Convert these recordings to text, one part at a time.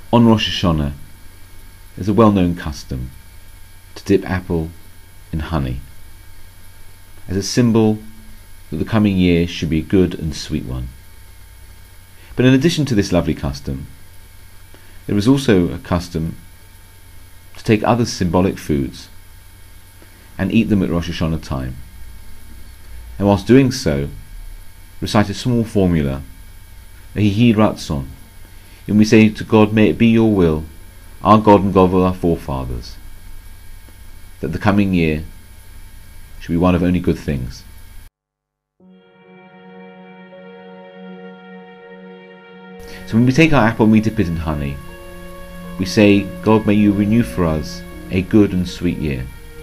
On Rosh Hashanah, there's a well-known custom to dip apple in honey, as a symbol that the coming year should be a good and sweet one. But in addition to this lovely custom, there is also a custom to take other symbolic foods and eat them at Rosh Hashanah time, and whilst doing so, recite a small formula, a Hihi Ratzon, and we say to God, may it be your will, our God and God of our forefathers, that the coming year should be one of only good things. So when we take our apple and we dip it in honey, we say, God, may you renew for us a good and sweet year.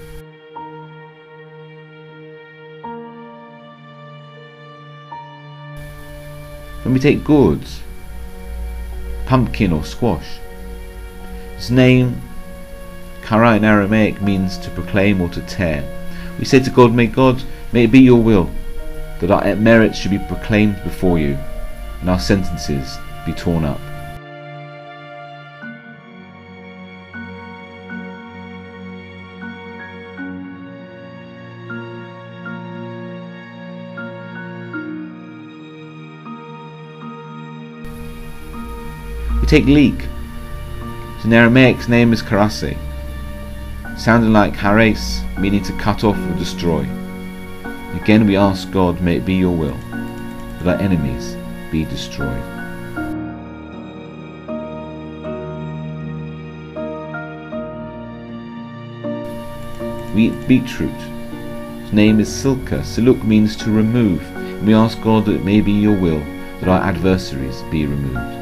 When we take gourds, pumpkin or squash, its name, kara in Aramaic, means to proclaim or to tear. We say to God, may it be your will that our merits should be proclaimed before you and our sentences be torn up. We take leek. In Aramaic, its name is karase, sounding like hares, meaning to cut off or destroy. Again we ask God, may it be your will that our enemies be destroyed. We eat beetroot. Its name is silka. Siluk means to remove. And we ask God that it may be your will that our adversaries be removed.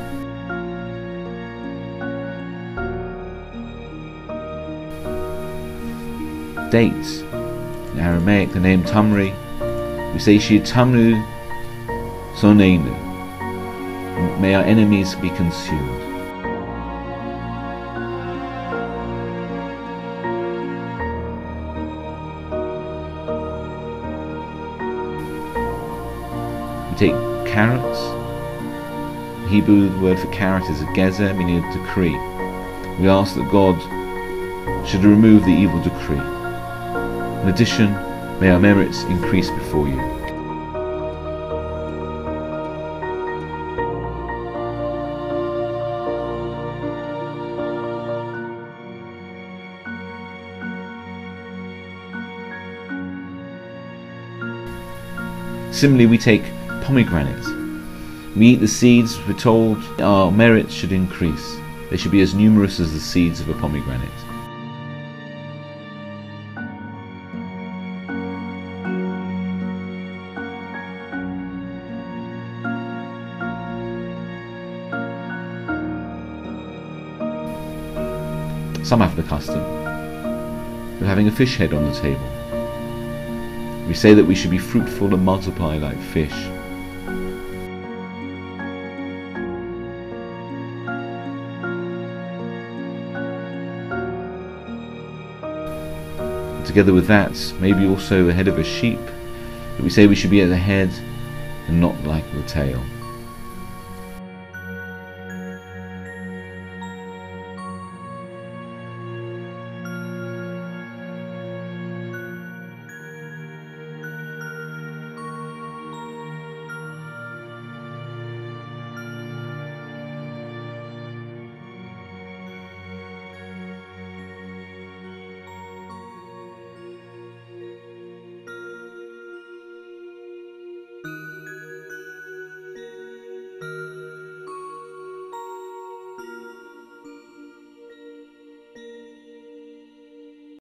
Dates. In Aramaic, the name Tamri, we say Shi Tamnu Soneinu. May our enemies be consumed. We take carrots. The Hebrew word for carrot is a gezer, meaning a decree. We ask that God should remove the evil decree. In addition, may our merits increase before you. Similarly, we take pomegranate. We eat the seeds. We're told our merits should increase. They should be as numerous as the seeds of a pomegranate. Some have the custom of having a fish head on the table. We say that we should be fruitful and multiply like fish. And together with that, maybe also the head of a sheep, that we say we should be at the head and not like the tail.